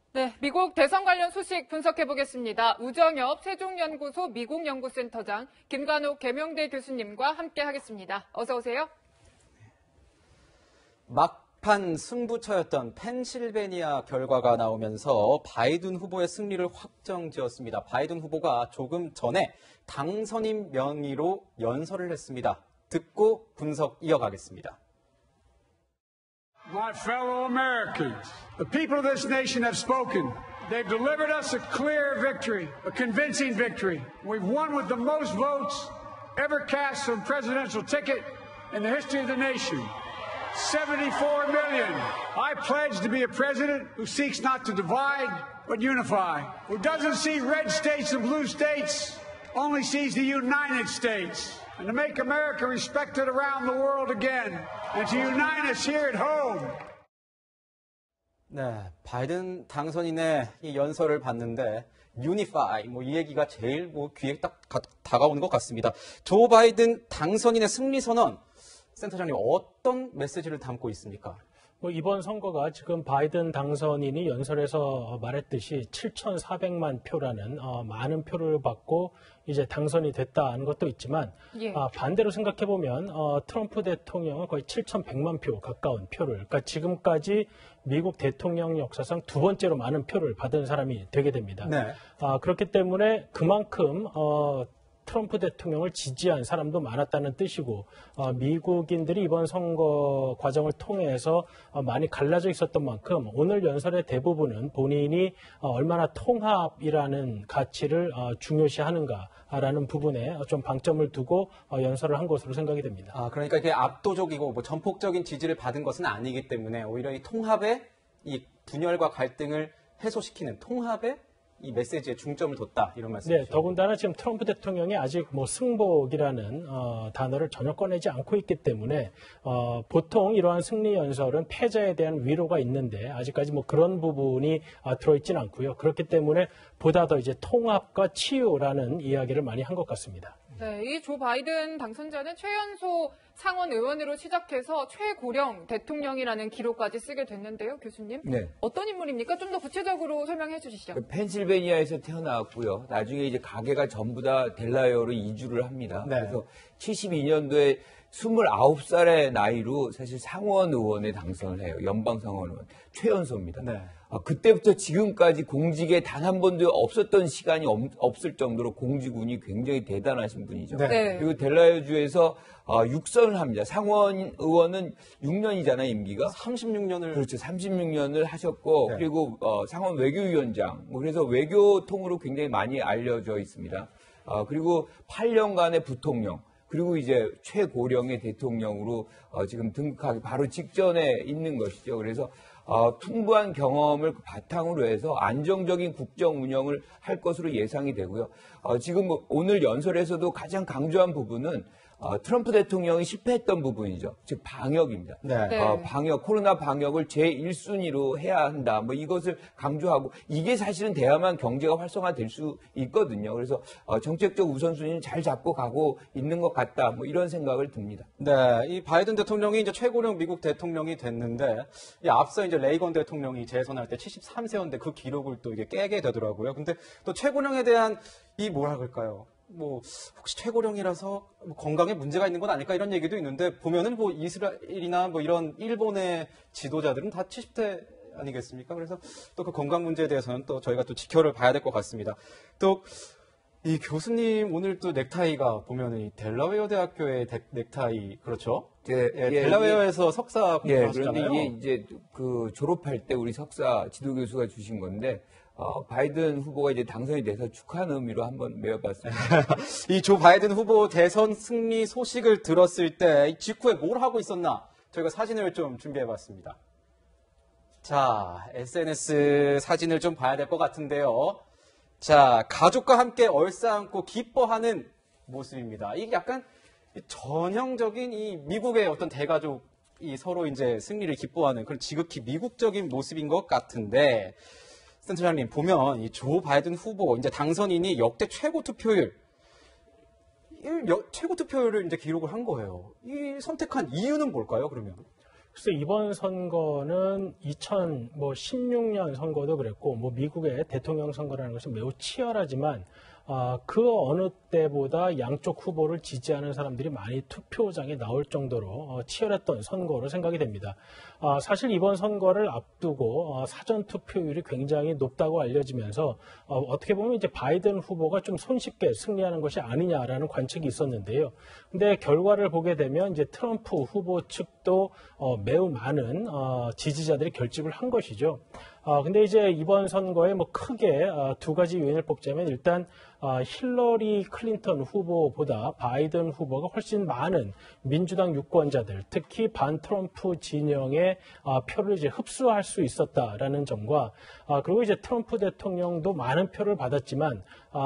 네, 미국 대선 관련 소식 분석해 보겠습니다. 우정엽 세종연구소 미국연구센터장, 김관욱 계명대 교수님과 함께 하겠습니다. 어서 오세요. 막판 승부처였던 펜실베니아 결과가 나오면서 바이든 후보의 승리를 확정지었습니다. 바이든 후보가 조금 전에 당선인 명의로 연설을 했습니다. 듣고 분석 이어가겠습니다. My fellow Americans, the people of this nation have spoken. They've delivered us a clear victory, a convincing victory. We've won with the most votes ever cast on a presidential ticket in the history of the nation. 74 million. I pledge to be a president who seeks not to divide, but unify, who doesn't see red states and blue states, only sees the United States. And to make America respected around the world again, and to unite us here at home. 네, 바이든 당선인의 이 연설을 봤는데 유니파이 이 얘기가 제일 귀에 딱 다가오는 것 같습니다. 조 바이든 당선인의 승리 선언, 센터장님 어떤 메시지를 담고 있습니까? 이번 선거가 지금 바이든 당선인이 연설에서 말했듯이 7,400만 표라는 많은 표를 받고 이제 당선이 됐다는 것도 있지만 예. 반대로 생각해 보면 트럼프 대통령은 거의 7,100만 표 가까운 표를, 그러니까 지금까지 미국 대통령 역사상 두 번째로 많은 표를 받은 사람이 되게 됩니다. 네. 그렇기 때문에 그만큼 트럼프 대통령을 지지한 사람도 많았다는 뜻이고, 미국인들이 이번 선거 과정을 통해서 많이 갈라져 있었던 만큼 오늘 연설의 대부분은 본인이 얼마나 통합이라는 가치를 중요시하는가라는 부분에 좀 방점을 두고 연설을 한 것으로 생각이 됩니다. 그러니까 이게 압도적이고 전폭적인 지지를 받은 것은 아니기 때문에 오히려 이 통합에 이 분열과 갈등을 해소시키는 통합에 이 메시지에 중점을 뒀다 이런 말씀이죠. 네, 더군다나 지금 트럼프 대통령이 아직 승복이라는 단어를 전혀 꺼내지 않고 있기 때문에 보통 이러한 승리 연설은 패자에 대한 위로가 있는데 아직까지 그런 부분이 들어있지는 않고요. 그렇기 때문에 보다 더 이제 통합과 치유라는 이야기를 많이 한 것 같습니다. 네, 이 조 바이든 당선자는 최연소 상원 의원으로 시작해서 최고령 대통령이라는 기록까지 쓰게 됐는데요, 교수님. 네. 어떤 인물입니까? 좀 더 구체적으로 설명해 주시죠. 펜실베니아에서 태어나왔고요. 나중에 이제 가게가 전부 다 델라웨어로 이주를 합니다. 네. 그래서 72년도에 29살의 나이로 사실 상원 의원에 당선을 해요. 연방 상원 의원. 최연소입니다. 네. 그때부터 지금까지 공직에 단 한 번도 없었던 시간이 없을 정도로 공직운이 굉장히 대단하신 분이죠. 네. 그리고 델라웨어주에서 6선을 합니다. 상원 의원은 6년이잖아요, 임기가. 36년을. 그렇죠. 36년을 하셨고, 네. 그리고 상원 외교위원장. 그래서 외교통으로 굉장히 많이 알려져 있습니다. 그리고 8년간의 부통령. 그리고 이제 최고령의 대통령으로 지금 등극하기 바로 직전에 있는 것이죠. 그래서 풍부한 경험을 바탕으로 해서 안정적인 국정 운영을 할 것으로 예상이 되고요. 지금 오늘 연설에서도 가장 강조한 부분은 트럼프 대통령이 실패했던 부분이죠. 즉 방역입니다. 네. 네. 방역, 코로나 방역을 제1순위로 해야 한다. 이것을 강조하고 이게 사실은 돼야만 경제가 활성화될 수 있거든요. 그래서 정책적 우선순위는 잘 잡고 가고 있는 것 같다. 이런 생각을 듭니다. 네, 이 바이든 대통령이 이제 최고령 미국 대통령이 됐는데, 앞서 이제 레이건 대통령이 재선할 때 73세였는데 그 기록을 또 이게 깨게 되더라고요. 근데 또 최고령에 대한 뭐라 그럴까요? 혹시 최고령이라서 건강에 문제가 있는 건 아닐까 이런 얘기도 있는데, 보면은 이스라엘이나 이런 일본의 지도자들은 다 70대 아니겠습니까? 그래서 또 그 건강 문제에 대해서는 또 저희가 또 지켜를 봐야 될 것 같습니다. 또, 이 교수님 오늘 또 넥타이가 보면은 이 델라웨어 대학교의 넥타이, 그렇죠? 델라웨어에서 석사 공부하셨잖아요. 그런데 이게 이제 졸업할 때 우리 석사 지도교수가 주신 건데, 바이든 후보가 이제 당선이 돼서 축하하는 의미로 한번 메어봤습니다. 이 조 바이든 후보 대선 승리 소식을 들었을 때 직후에 뭘 하고 있었나? 저희가 사진을 좀 준비해봤습니다. 자, SNS 사진을 좀 봐야 될 것 같은데요. 자, 가족과 함께 얼싸안고 기뻐하는 모습입니다. 이게 약간 전형적인 이 미국의 어떤 대가족이 서로 이제 승리를 기뻐하는 그런 지극히 미국적인 모습인 것 같은데, 센터장님 보면 이 조 바이든 후보 이제 당선인이 역대 최고 투표율, 최고 투표율을 이제 기록을 한 거예요. 이 선택한 이유는 뭘까요? 그러면? 그래서 이번 선거는 2016년 선거도 그랬고, 미국의 대통령 선거라는 것은 매우 치열하지만, 그 어느 때보다 양쪽 후보를 지지하는 사람들이 많이 투표장에 나올 정도로 치열했던 선거로 생각이 됩니다. 사실 이번 선거를 앞두고 사전 투표율이 굉장히 높다고 알려지면서 어떻게 보면 이제 바이든 후보가 좀 손쉽게 승리하는 것이 아니냐라는 관측이 있었는데요. 근데 결과를 보게 되면 이제 트럼프 후보 측도 매우 많은 지지자들이 결집을 한 것이죠. 근데 이제 이번 선거에 크게 두 가지 요인을 뽑자면 일단 힐러리 클린턴 후보보다 바이든 후보가 훨씬 많은 민주당 유권자들, 특히 반 트럼프 진영의 표를 이제 흡수할 수 있었다라는 점과 그리고 이제 트럼프 대통령도 많은 표를 받았지만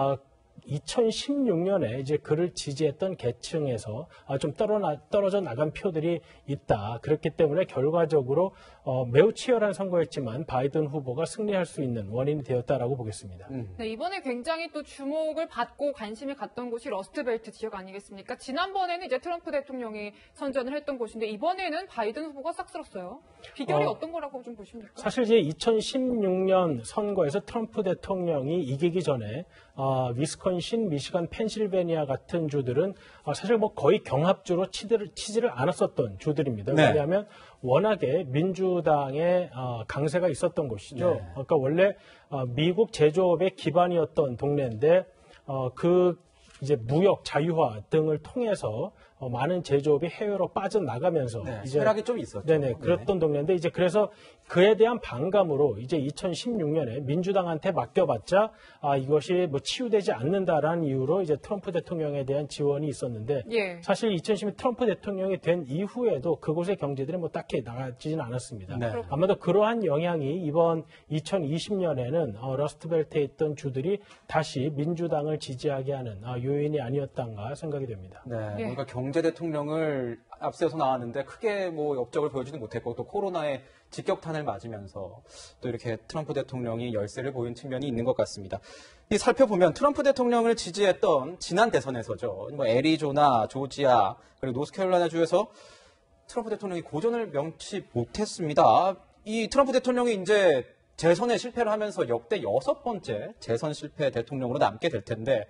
2016년에 이제 그를 지지했던 계층에서 좀 떨어져 나간 표들이 있다. 그렇기 때문에 결과적으로 매우 치열한 선거였지만 바이든 후보가 승리할 수 있는 원인이 되었다라고 보겠습니다. 네, 이번에 굉장히 또 주목을 받고 관심이 갔던 곳이 러스트벨트 지역 아니겠습니까? 지난번에는 이제 트럼프 대통령이 선전을 했던 곳인데 이번에는 바이든 후보가 싹쓸었어요. 비결이 어떤 거라고 좀 보십니까? 사실 이제 2016년 선거에서 트럼프 대통령이 이기기 전에 위스콘신, 미시간, 펜실베니아 같은 주들은 사실 거의 경합주로 치지를 않았었던 주들입니다. 네. 왜냐하면 워낙에 민주당의 강세가 있었던 곳이죠. 네. 그러니까 원래 미국 제조업의 기반이었던 동네인데 그 이제 무역 자유화 등을 통해서 많은 제조업이 해외로 빠져나가면서 네, 이제 쇠락이 좀 있었죠. 네네 그랬던 동네인데 이제 그래서 그에 대한 반감으로 이제 2016년에 민주당한테 맡겨봤자 이것이 치유되지 않는다라는 이유로 이제 트럼프 대통령에 대한 지원이 있었는데 예. 사실 2016년 트럼프 대통령이 된 이후에도 그곳의 경제들이 딱히 나아지진 않았습니다. 네. 아마도 그러한 영향이 이번 2020년에는 러스트벨트에 있던 주들이 다시 민주당을 지지하게 하는 요인이 아니었던가 생각이 됩니다. 네, 예. 뭔가 경제 대통령을 앞세워서 나왔는데 크게 업적을 보여주지 못했고 또 코로나에 직격탄을 맞으면서 또 이렇게 트럼프 대통령이 열세를 보인 측면이 있는 것 같습니다. 이 살펴보면 트럼프 대통령을 지지했던 지난 대선에서죠. 애리조나, 조지아, 그리고 노스캐롤라이나 주에서 트럼프 대통령이 고전을 명치 못했습니다. 이 트럼프 대통령이 이제 재선에 실패를 하면서 역대 6번째 재선 실패 대통령으로 남게 될 텐데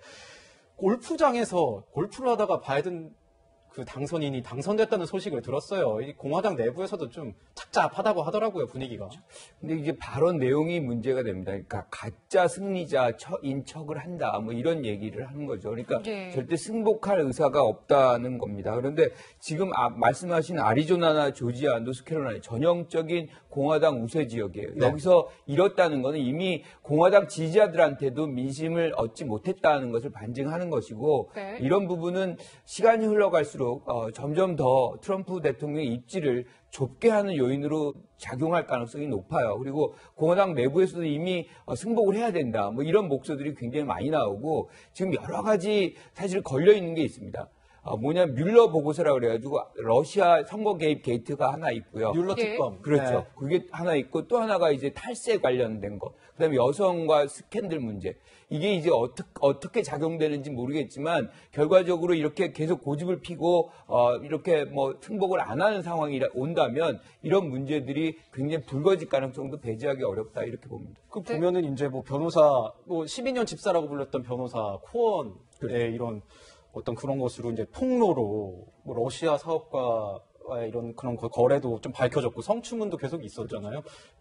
골프장에서 골프를 하다가 바이든 그 당선인이 당선됐다는 소식을 들었어요. 이 공화당 내부에서도 좀 착잡하다고 하더라고요, 분위기가. 근데 이제 발언 내용이 문제가 됩니다. 그러니까 가짜 승리자인 척을 한다. 이런 얘기를 하는 거죠. 그러니까 네. 절대 승복할 의사가 없다는 겁니다. 그런데 지금 말씀하신 아리조나나 조지아, 노스캐롤라이나 전형적인 공화당 우세 지역이에요. 네. 여기서 잃었다는 것은 이미 공화당 지지자들한테도 민심을 얻지 못했다는 것을 반증하는 것이고 네. 이런 부분은 시간이 흘러갈수록 점점 더 트럼프 대통령의 입지를 좁게 하는 요인으로 작용할 가능성이 높아요. 그리고 공화당 내부에서도 이미 승복을 해야 된다. 이런 목소들이 굉장히 많이 나오고 지금 여러 가지 사실 걸려 있는 게 있습니다. 뮬러 보고서라고 그래가지고 러시아 선거 개입 게이트가 하나 있고요. 뮬러 예. 특검. 그렇죠. 네. 그게 하나 있고 또 하나가 이제 탈세 관련된 거. 그다음에 여성과 스캔들 문제. 이게 이제 어떻게 작용되는지 모르겠지만 결과적으로 이렇게 계속 고집을 피고 이렇게 승복을 안 하는 상황이 온다면 이런 문제들이 굉장히 불거질 가능성도 배제하기 어렵다 이렇게 봅니다. 그 보면은 이제 변호사 12년 집사라고 불렸던 변호사 코언의 이런 어떤 그런 것으로 이제 폭로로 러시아 사업가와의 이런 그런 거래도 좀 밝혀졌고 성추문도 계속 있었잖아요.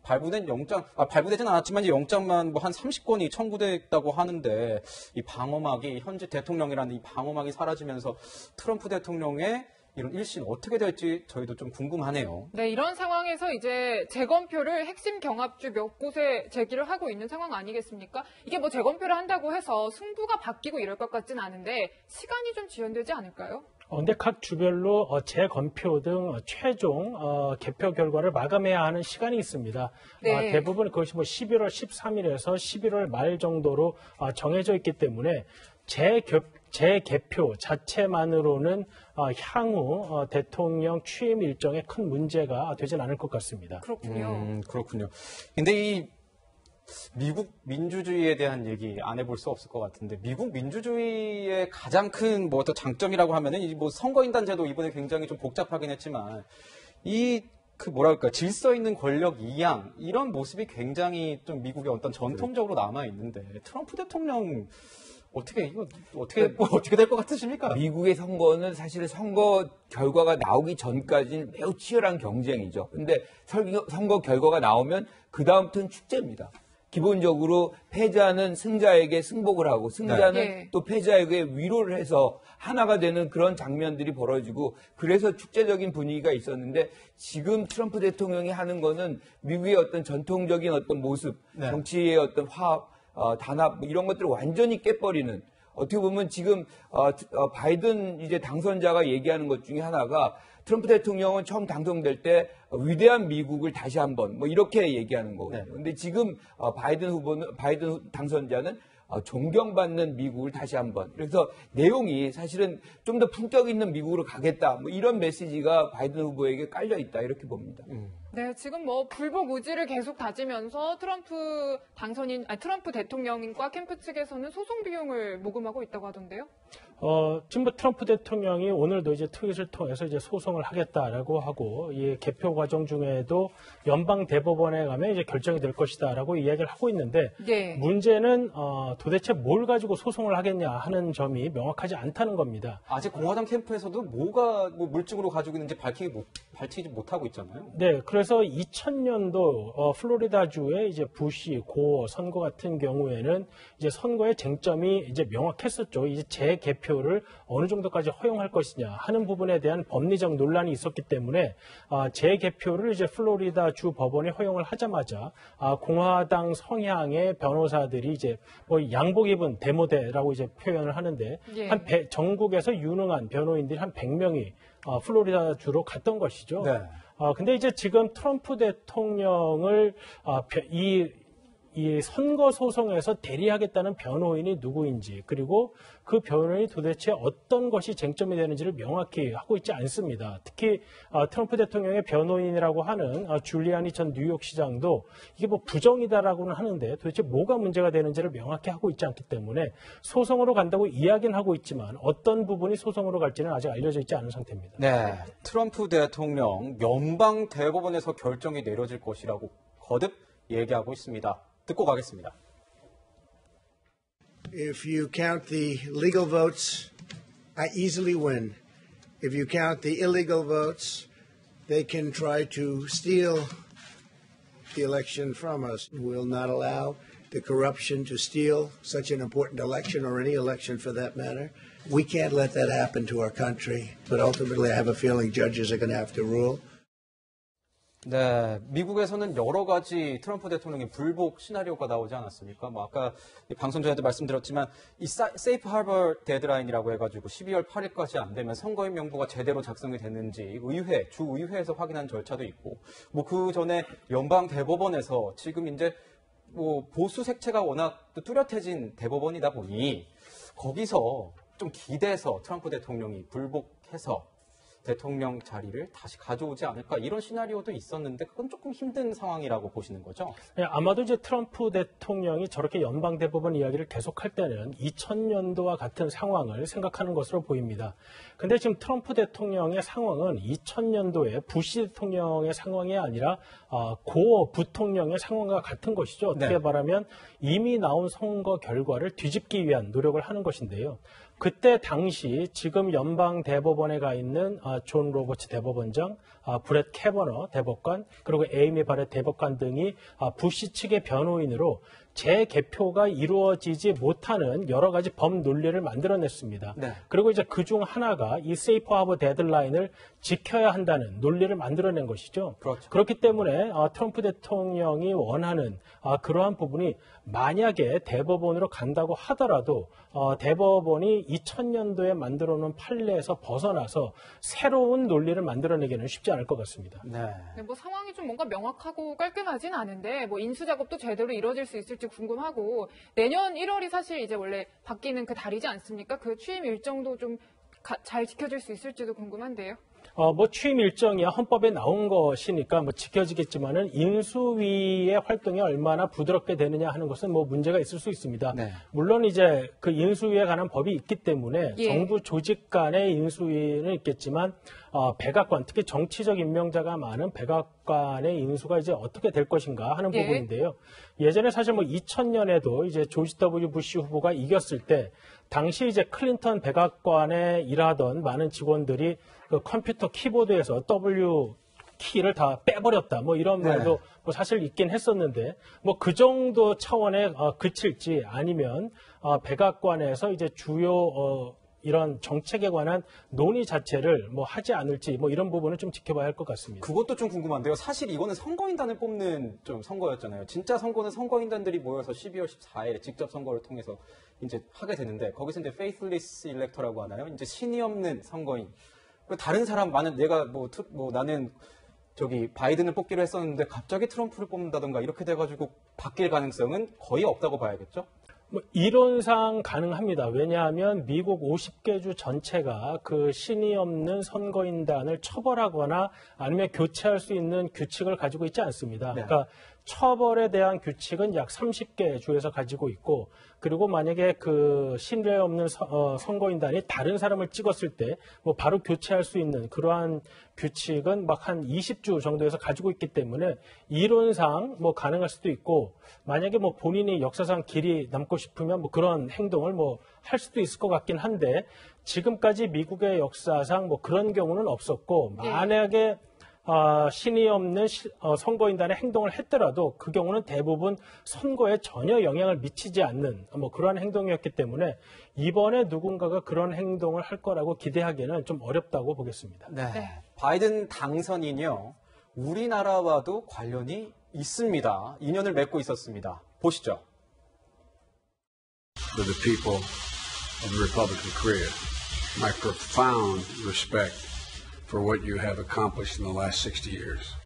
발부되진 않았지만 이제 영장만 한 30건이 청구됐다고 하는데 이 방어막이 현재 대통령이라는 이 방어막이 사라지면서 트럼프 대통령의 이런 일신 어떻게 될지 저희도 좀 궁금하네요. 네, 이런 상황에서 이제 재검표를 핵심 경합주 몇 곳에 제기를 하고 있는 상황 아니겠습니까? 이게 재검표를 한다고 해서 승부가 바뀌고 이럴 것 같진 않은데 시간이 좀 지연되지 않을까요? 근데 각 주별로 재검표 등 최종 개표 결과를 마감해야 하는 시간이 있습니다. 네. 대부분 그것이 11월 13일에서 11월 말 정도로 정해져 있기 때문에 재개표 자체만으로는 향후 대통령 취임 일정에 큰 문제가 되진 않을 것 같습니다. 그렇군요. 그렇군요. 근데 이 미국 민주주의에 대한 얘기 안 해볼 수 없을 것 같은데 미국 민주주의의 가장 큰 어떤 장점이라고 하면은 선거인단 제도 이번에 굉장히 좀 복잡하긴 했지만 이 그 뭐랄까 질서 있는 권력 이양 이런 모습이 굉장히 좀 미국의 어떤 전통적으로 남아 있는데 트럼프 대통령 어떻게 될 것 같으십니까? 미국의 선거는 사실 선거 결과가 나오기 전까지는 매우 치열한 경쟁이죠. 근데 선거 결과가 나오면 그 다음부터는 축제입니다. 기본적으로 패자는 승자에게 승복을 하고 승자는 네. 또 패자에게 위로를 해서 하나가 되는 그런 장면들이 벌어지고 그래서 축제적인 분위기가 있었는데 지금 트럼프 대통령이 하는 거는 미국의 어떤 전통적인 어떤 모습, 네. 정치의 어떤 화합, 단합 뭐 이런 것들을 완전히 깨버리는 어떻게 보면 지금 바이든 이제 당선자가 얘기하는 것 중에 하나가 트럼프 대통령은 처음 당선될 때 위대한 미국을 다시 한번 뭐 이렇게 얘기하는 거거든요. 네. 근데 지금 바이든 당선자는 존경받는 미국을 다시 한번. 그래서 내용이 사실은 좀 더 품격 있는 미국으로 가겠다. 뭐 이런 메시지가 바이든 후보에게 깔려 있다 이렇게 봅니다. 네, 지금 뭐 불복 의지를 계속 다지면서 트럼프 대통령과 캠프 측에서는 소송 비용을 모금하고 있다고 하던데요. 지금 뭐 트럼프 대통령이 오늘도 이제 트윗을 통해서 이제 소송을 하겠다라고 하고 이 개표 과정 중에도 연방 대법원에 가면 이제 결정이 될 것이다라고 이야기를 하고 있는데 네. 문제는 도대체 뭘 가지고 소송을 하겠냐 하는 점이 명확하지 않다는 겁니다. 아직 공화당 캠프에서도 뭐가 뭐 물증으로 가지고 있는지 밝히지 못하고 있잖아요. 네, 그래서 2000년도 플로리다주의 이제 부시 고어 선거 같은 경우에는 이제 선거의 쟁점이 이제 명확했었죠. 이제 재개표를 어느 정도까지 허용할 것이냐 하는 부분에 대한 법리적 논란이 있었기 때문에 재개표를 이제 플로리다 주 법원이 허용을 하자마자 공화당 성향의 변호사들이 이제 뭐 양복 입은 데모대라고 이제 표현을 하는데 예. 전국에서 유능한 변호인들이 한 100명이 플로리다 주로 갔던 것이죠. 네. 근데 이제 지금 트럼프 대통령을 이 선거 소송에서 대리하겠다는 변호인이 누구인지 그리고 그 변호인이 도대체 어떤 것이 쟁점이 되는지를 명확히 하고 있지 않습니다. 특히 트럼프 대통령의 변호인이라고 하는 줄리아니 전 뉴욕시장도 이게 뭐 부정이다라고는 하는데 도대체 뭐가 문제가 되는지를 명확히 하고 있지 않기 때문에 소송으로 간다고 이야기는 하고 있지만 어떤 부분이 소송으로 갈지는 아직 알려져 있지 않은 상태입니다. 네, 트럼프 대통령 연방 대법원에서 결정이 내려질 것이라고 거듭 얘기하고 있습니다. 듣고 가겠습니다. If you count the legal votes, I easily win. If you count the illegal votes, they can try to steal the election from us. We'll not allow the corruption to steal such an important election or any election for that matter. We can't let that happen to our country. But ultimately, I have a feeling judges are going to have to rule. 네, 미국에서는 여러 가지 트럼프 대통령의 불복 시나리오가 나오지 않았습니까? 뭐 아까 방송 전에도 말씀드렸지만 이 세이프 하버 데드라인이라고 해가지고 12월 8일까지 안 되면 선거인 명부가 제대로 작성이 됐는지 주의회에서 확인한 절차도 있고, 뭐 그 전에 연방 대법원에서 지금 이제 뭐 보수 색채가 워낙 또 뚜렷해진 대법원이다 보니 거기서 좀 기대서 트럼프 대통령이 불복해서 대통령 자리를 다시 가져오지 않을까 이런 시나리오도 있었는데 그건 조금 힘든 상황이라고 보시는 거죠? 네, 아마도 이제 트럼프 대통령이 저렇게 연방 대법원 이야기를 계속할 때는 2000년도와 같은 상황을 생각하는 것으로 보입니다. 근데 지금 트럼프 대통령의 상황은 2000년도에 부시 대통령의 상황이 아니라 고 부통령의 상황과 같은 것이죠. 어떻게 네. 말하면 이미 나온 선거 결과를 뒤집기 위한 노력을 하는 것인데요. 그때 당시 지금 연방 대법원에 가 있는 존 로버츠 대법원장, 브렛 캐버너 대법관, 그리고 에이미 바렛 대법관 등이 부시 측의 변호인으로 재개표가 이루어지지 못하는 여러 가지 법 논리를 만들어냈습니다. 네. 그리고 이제 그중 하나가 이 세이프 하버 데드라인을 지켜야 한다는 논리를 만들어낸 것이죠. 그렇죠. 그렇기 때문에 트럼프 대통령이 원하는 그러한 부분이 만약에 대법원으로 간다고 하더라도 대법원이 2000년도에 만들어놓은 판례에서 벗어나서 새로운 논리를 만들어내기는 쉽지 않을 것 같습니다. 네. 네, 뭐 상황이 좀 뭔가 명확하고 깔끔하진 않은데 뭐 인수 작업도 제대로 이루어질 수 있을지 궁금하고 내년 1월이 사실 이제 원래 바뀌는 그 달이지 않습니까? 그 취임 일정도 좀 잘 지켜질 수 있을지도 궁금한데요. 뭐 취임 일정이야 헌법에 나온 것이니까 뭐 지켜지겠지만은 인수위의 활동이 얼마나 부드럽게 되느냐 하는 것은 뭐 문제가 있을 수 있습니다. 네. 물론 이제 그 인수위에 관한 법이 있기 때문에 예. 정부 조직 간의 인수위는 있겠지만 백악관, 특히 정치적 임명자가 많은 백악관의 인수가 이제 어떻게 될 것인가 하는 예. 부분인데요. 예전에 사실 뭐 2000년에도 이제 조지 W. 부시 후보가 이겼을 때 당시 이제 클린턴 백악관에 일하던 많은 직원들이 그 컴퓨터 키보드에서 W 키를 다 빼버렸다. 뭐 이런 말도 뭐 사실 있긴 했었는데 뭐 그 정도 차원에 그칠지 아니면 백악관에서 이제 주요 이런 정책에 관한 논의 자체를 뭐 하지 않을지 뭐 이런 부분은 좀 지켜봐야 할 것 같습니다. 그것도 좀 궁금한데요. 사실 이거는 선거인단을 뽑는 좀 선거였잖아요. 진짜 선거는 선거인단들이 모여서 12월 14일에 직접 선거를 통해서 이제 하게 되는데 거기서 이제 faithless elector라고 하나요? 이제 신이 없는 선거인. 다른 사람 많은 내가 뭐 나는 저기 바이든을 뽑기로 했었는데 갑자기 트럼프를 뽑는다던가 이렇게 돼가지고 바뀔 가능성은 거의 없다고 봐야겠죠? 뭐 이론상 가능합니다. 왜냐하면 미국 50개 주 전체가 그 신이 없는 선거인단을 처벌하거나 아니면 교체할 수 있는 규칙을 가지고 있지 않습니다. 네. 그러니까 처벌에 대한 규칙은 약 30개 주에서 가지고 있고 그리고 만약에 그 신뢰 없는 선거인단이 다른 사람을 찍었을 때 뭐 바로 교체할 수 있는 그러한 규칙은 막 한 20주 정도에서 가지고 있기 때문에 이론상 뭐 가능할 수도 있고 만약에 뭐 본인이 역사상 길이 남고 싶으면 뭐 그런 행동을 뭐 할 수도 있을 것 같긴 한데 지금까지 미국의 역사상 뭐 그런 경우는 없었고 만약에 신이 없는 선거인단의 행동을 했더라도 그 경우는 대부분 선거에 전혀 영향을 미치지 않는 뭐 그러한 행동이었기 때문에 이번에 누군가가 그런 행동을 할 거라고 기대하기는 좀 어렵다고 보겠습니다. 네. 바이든 당선인이요. 우리나라와도 관련이 있습니다. 인연을 맺고 있었습니다. 보시죠. To the people of the Republic of Korea, my profound respect for what you have accomplished in the last 60 years.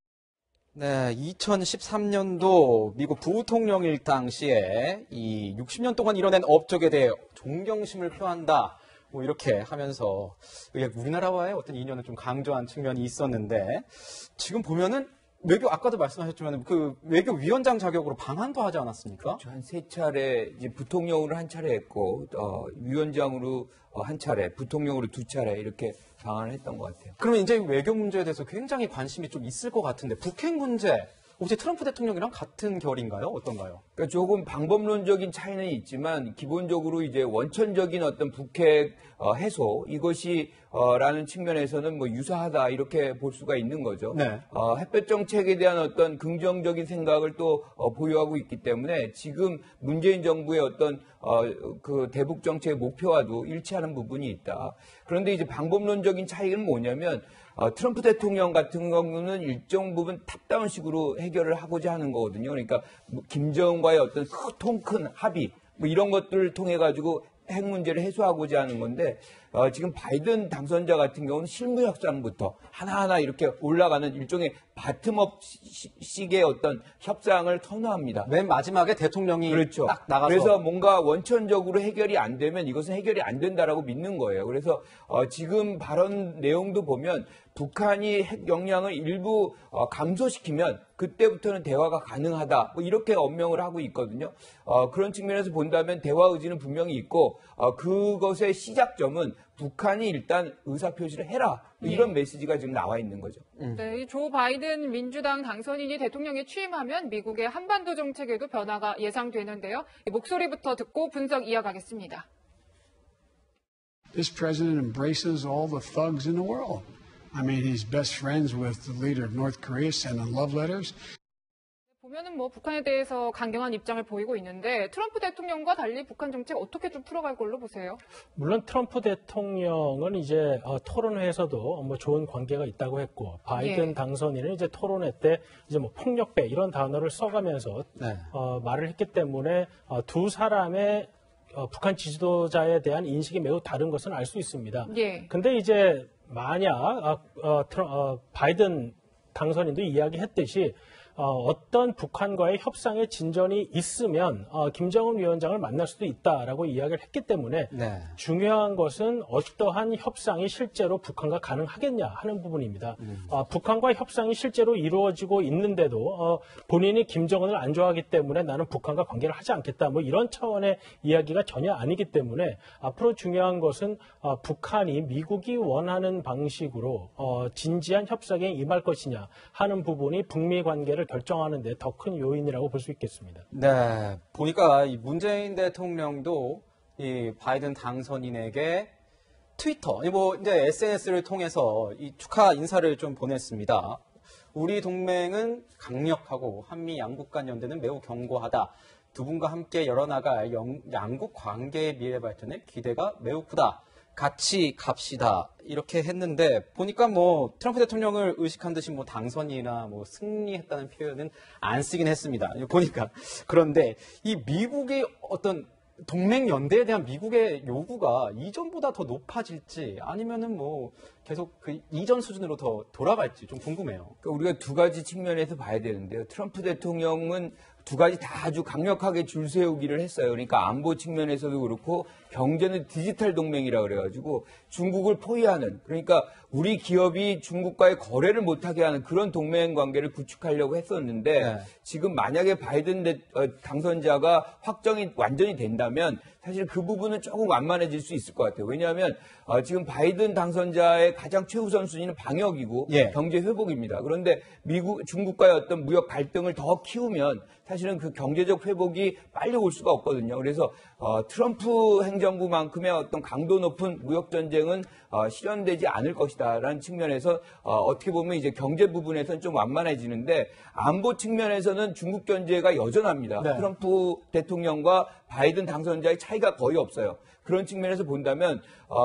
네, 2013년도 미국 부통령일 당시에 이 60년 동안 이뤄낸 업적에 대해 존경심을 표한다. 뭐 이렇게 하면서 우리나라와의 어떤 인연을 좀 강조한 측면이 있었는데 지금 보면은 외교 아까도 말씀하셨지만 그 외교위원장 자격으로 방한도 하지 않았습니까? 한 세 차례 이제 부통령으로 한 차례 했고 위원장으로 한 차례, 부통령으로 두 차례 이렇게 방한을 했던 것 같아요. 그러면 이제 외교 문제에 대해서 굉장히 관심이 좀 있을 것 같은데 북핵 문제 혹시 트럼프 대통령이랑 같은 결인가요? 어떤가요? 그러니까 조금 방법론적인 차이는 있지만 기본적으로 이제 원천적인 어떤 북핵 해소 이것이 라는 측면에서는 뭐 유사하다 이렇게 볼 수가 있는 거죠. 네. 햇볕 정책에 대한 어떤 긍정적인 생각을 또 보유하고 있기 때문에 지금 문재인 정부의 어떤 그 대북 정책의 목표와도 일치하는 부분이 있다. 그런데 이제 방법론적인 차이는 뭐냐면 트럼프 대통령 같은 경우는 일정 부분 탑다운식으로 해결을 하고자 하는 거거든요. 그러니까 김정은과의 어떤 통 큰 합의 뭐 이런 것들을 통해 가지고 핵 문제를 해소하고자 하는 건데 지금 바이든 당선자 같은 경우는 실무 협상부터 하나하나 이렇게 올라가는 일종의 바텀업식의 어떤 협상을 선호합니다. 맨 마지막에 대통령이 그렇죠. 딱 나가서 그래서 뭔가 원천적으로 해결이 안 되면 이것은 해결이 안 된다라고 믿는 거예요. 그래서 지금 발언 내용도 보면 북한이 핵 역량을 일부 감소시키면 그때부터는 대화가 가능하다. 뭐 이렇게 언명을 하고 있거든요. 그런 측면에서 본다면 대화 의지는 분명히 있고 그것의 시작점은 북한이 일단 의사표시를 해라. 이런 메시지가 지금 나와 있는 거죠. 네, 이 조 바이든 민주당 당선인이 대통령에 취임하면 미국의 한반도 정책에도 변화가 예상되는데요. 이 목소리부터 듣고 분석 이어가겠습니다. This president embraces all the thugs in the world. I mean, he's best friends with the leader of North Korea, sending love letters. 보면은 뭐 북한에 대해서 강경한 입장을 보이고 있는데 트럼프 대통령과 달리 북한 정책 어떻게 좀 풀어갈 걸로 보세요? 물론 트럼프 대통령은 이제 토론회에서도 뭐 좋은 관계가 있다고 했고 바이든 당선인은 이제 토론회 때 이제 뭐 폭력배 이런 단어를 써가면서 말을 했기 때문에 두 사람의 북한 지지도자에 대한 인식이 매우 다른 것은 알 수 있습니다. 근데 이제 만약 바이든 당선인도 이야기했듯이 어떤 북한과의 협상의 진전이 있으면 김정은 위원장을 만날 수도 있다라고 이야기를 했기 때문에 네. 중요한 것은 어떠한 협상이 실제로 북한과 가능하겠냐 하는 부분입니다. 북한과 협상이 실제로 이루어지고 있는데도 본인이 김정은을 안 좋아하기 때문에 나는 북한과 관계를 하지 않겠다 뭐 이런 차원의 이야기가 전혀 아니기 때문에 앞으로 중요한 것은 북한이 미국이 원하는 방식으로 진지한 협상에 임할 것이냐 하는 부분이 북미 관계를 결정하는 데 더 큰 요인이라고 볼 수 있겠습니다. 네, 보니까 이 문재인 대통령도 이 바이든 당선인에게 트위터, 뭐 이제 SNS를 통해서 이 축하 인사를 좀 보냈습니다. 우리 동맹은 강력하고 한미 양국 간 연대는 매우 견고하다. 두 분과 함께 열어나갈 양국 관계의 미래 발전에 기대가 매우 크다. 같이 갑시다. 이렇게 했는데 보니까 뭐 트럼프 대통령을 의식한 듯이 뭐 당선이나 뭐 승리했다는 표현은 안 쓰긴 했습니다. 보니까. 그런데 이 미국의 어떤 동맹 연대에 대한 미국의 요구가 이전보다 더 높아질지 아니면은 뭐 계속 그 이전 수준으로 더 돌아갈지 좀 궁금해요. 그러니까 우리가 두 가지 측면에서 봐야 되는데요. 트럼프 대통령은 두 가지 다 아주 강력하게 줄 세우기를 했어요. 그러니까 안보 측면에서도 그렇고 경제는 디지털 동맹이라 그래가지고 중국을 포위하는, 그러니까 우리 기업이 중국과의 거래를 못하게 하는 그런 동맹 관계를 구축하려고 했었는데 네. 지금 만약에 바이든 당선자가 확정이 완전히 된다면 사실 그 부분은 조금 완만해질 수 있을 것 같아요. 왜냐하면 지금 바이든 당선자의 가장 최우선 순위는 방역이고 예. 경제 회복입니다. 그런데 중국과의 어떤 무역 갈등을 더 키우면 사실은 그 경제적 회복이 빨리 올 수가 없거든요. 그래서 트럼프 행정부만큼의 어떤 강도 높은 무역 전쟁은 실현되지 않을 것이다라는 측면에서 어떻게 보면 이제 경제 부분에서는 좀 완만해지는데 안보 측면에서는 중국 견제가 여전합니다. 네. 트럼프 대통령과 바이든 당선자의 차이가 거의 없어요. 그런 측면에서 본다면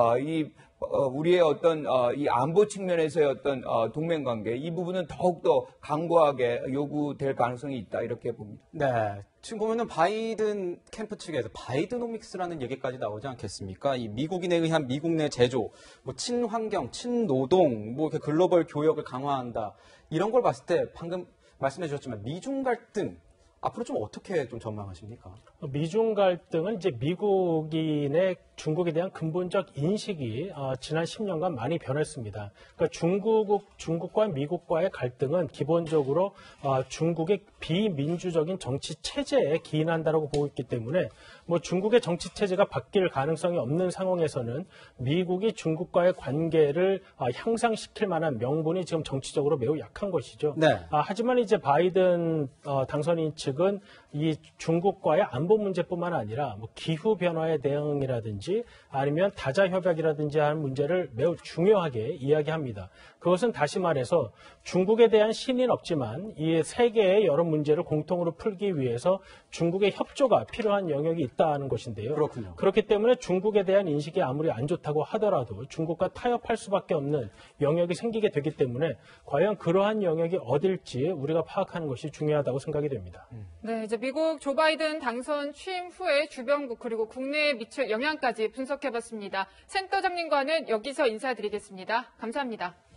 우리의 어떤 이 안보 측면에서의 어떤 동맹 관계 이 부분은 더욱더 강고하게 요구될 가능성이 있다 이렇게 봅니다. 네. 지금 보면은 바이든 캠프 측에서 바이드노믹스라는 얘기까지 나오지 않겠습니까? 이 미국인에 의한 미국 내 제조, 뭐 친환경, 친노동, 뭐 이렇게 글로벌 교역을 강화한다. 이런 걸 봤을 때 방금 말씀해 주셨지만 미중 갈등 앞으로 좀 어떻게 좀 전망하십니까? 미중 갈등은 이제 미국인의 중국에 대한 근본적 인식이 지난 10년간 많이 변했습니다. 그러니까 중국과 미국과의 갈등은 기본적으로 중국의 비민주적인 정치 체제에 기인한다라고 보고 있기 때문에 뭐 중국의 정치 체제가 바뀔 가능성이 없는 상황에서는 미국이 중국과의 관계를 향상시킬 만한 명분이 지금 정치적으로 매우 약한 것이죠. 네. 하지만 이제 바이든 당선인 측은 이 중국과의 안보 문제뿐만 아니라 뭐 기후 변화에 대응이라든지 아니면 다자 협약이라든지 하는 문제를 매우 중요하게 이야기합니다. 그것은 다시 말해서 중국에 대한 신의는 없지만 이 세계의 여러 문제를 공통으로 풀기 위해서 중국의 협조가 필요한 영역이 있다는 것인데요. 그렇군요. 그렇기 때문에 중국에 대한 인식이 아무리 안 좋다고 하더라도 중국과 타협할 수밖에 없는 영역이 생기게 되기 때문에 과연 그러한 영역이 어딜지 우리가 파악하는 것이 중요하다고 생각이 됩니다. 네, 이제 미국 조 바이든 당선 취임 후에 주변국 그리고 국내에 미칠 영향까지 분석해봤습니다. 센터장님과는 여기서 인사드리겠습니다. 감사합니다.